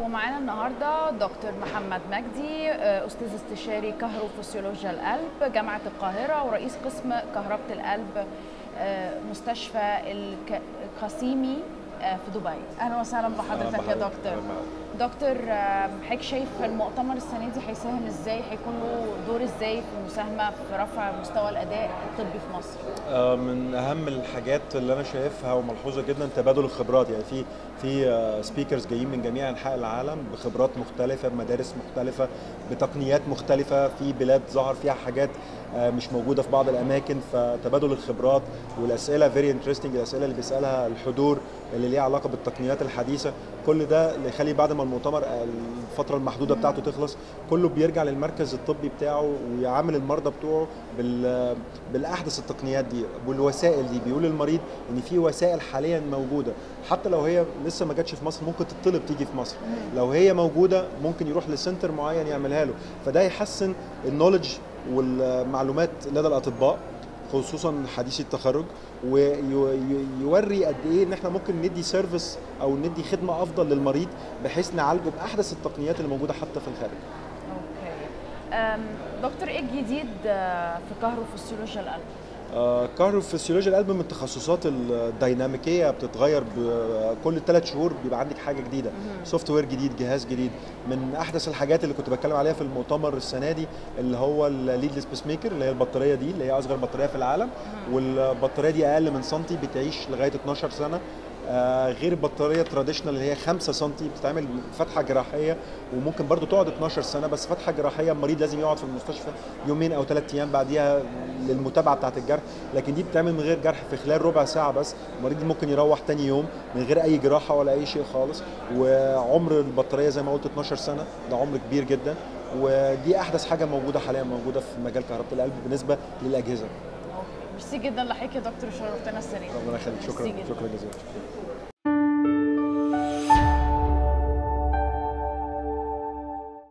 ومعانا النهارده دكتور محمد مجدي، استاذ استشاري كهروفسيولوجيا القلب جامعه القاهره ورئيس قسم كهربة القلب مستشفى القاسيمي في دبي. اهلا وسهلا بحضرتك يا دكتور. دكتور، حضرتك شايف المؤتمر السنه دي هيساهم ازاي؟ هيكون له دور ازاي في المساهمه في رفع مستوى الاداء الطبي في مصر؟ من اهم الحاجات اللي انا شايفها وملحوظه جدا تبادل الخبرات، يعني في سبيكرز جايين من جميع انحاء العالم بخبرات مختلفه، بمدارس مختلفه، بتقنيات مختلفه، في بلاد ظهر فيها حاجات مش موجوده في بعض الاماكن، فتبادل الخبرات والاسئله فيري انترستنج، الاسئله اللي بيسالها الحضور اللي ليها علاقه بالتقنيات الحديثه، كل ده اللي يخلي بعد ما المؤتمر الفتره المحدوده بتاعته تخلص كله بيرجع للمركز الطبي بتاعه ويعامل المرضى بتوعه بالاحدث التقنيات دي والوسائل دي. بيقول للمريض ان في وسائل حاليا موجوده، حتى لو هي لسه ما جاتش في مصر ممكن تطلب تيجي في مصر، لو هي موجوده ممكن يروح لسنتر معين يعملها له، فده يحسن النولج والمعلومات لدى الاطباء خصوصا حديثي التخرج، ويوري قد ايه ان احنا ممكن ندي سيرفيس او ندي خدمه افضل للمريض بحيث نعالجه باحدث التقنيات اللي موجوده حتى في الخارج. اوكي. دكتور، ايه الجديد في كهروفسيولوجيا القلب؟ كهروفسيولوجيا القلب من التخصصات الديناميكيه، بتتغير كل 3 شهور بيبقى عندك حاجه جديده، سوفت وير جديد، جهاز جديد. من احدث الحاجات اللي كنت بتكلم عليها في المؤتمر السنه دي اللي هو الليدلس بيس ميكر، اللي هي البطاريه دي اللي هي اصغر بطاريه في العالم، والبطاريه دي اقل من سنتي، بتعيش لغايه 12 سنه، غير البطاريه التراديشنال اللي هي 5 سم بتتعمل فتحه جراحيه وممكن برضو تقعد 12 سنه، بس فتحه جراحيه المريض لازم يقعد في المستشفى يومين او 3 ايام بعديها للمتابعه بتاعه الجرح، لكن دي بتتعمل من غير جرح في خلال ربع ساعه بس، المريض ممكن يروح تاني يوم من غير اي جراحه ولا اي شيء خالص. وعمر البطاريه زي ما قلت 12 سنه، ده عمر كبير جدا، ودي احدث حاجه موجوده حاليا موجوده في مجال كهرباء القلب بالنسبه للاجهزه. ميرسي جدا لحضرتك يا دكتور، شرفتنا السنه دي. ربنا يخليك، شكرا جزيلا.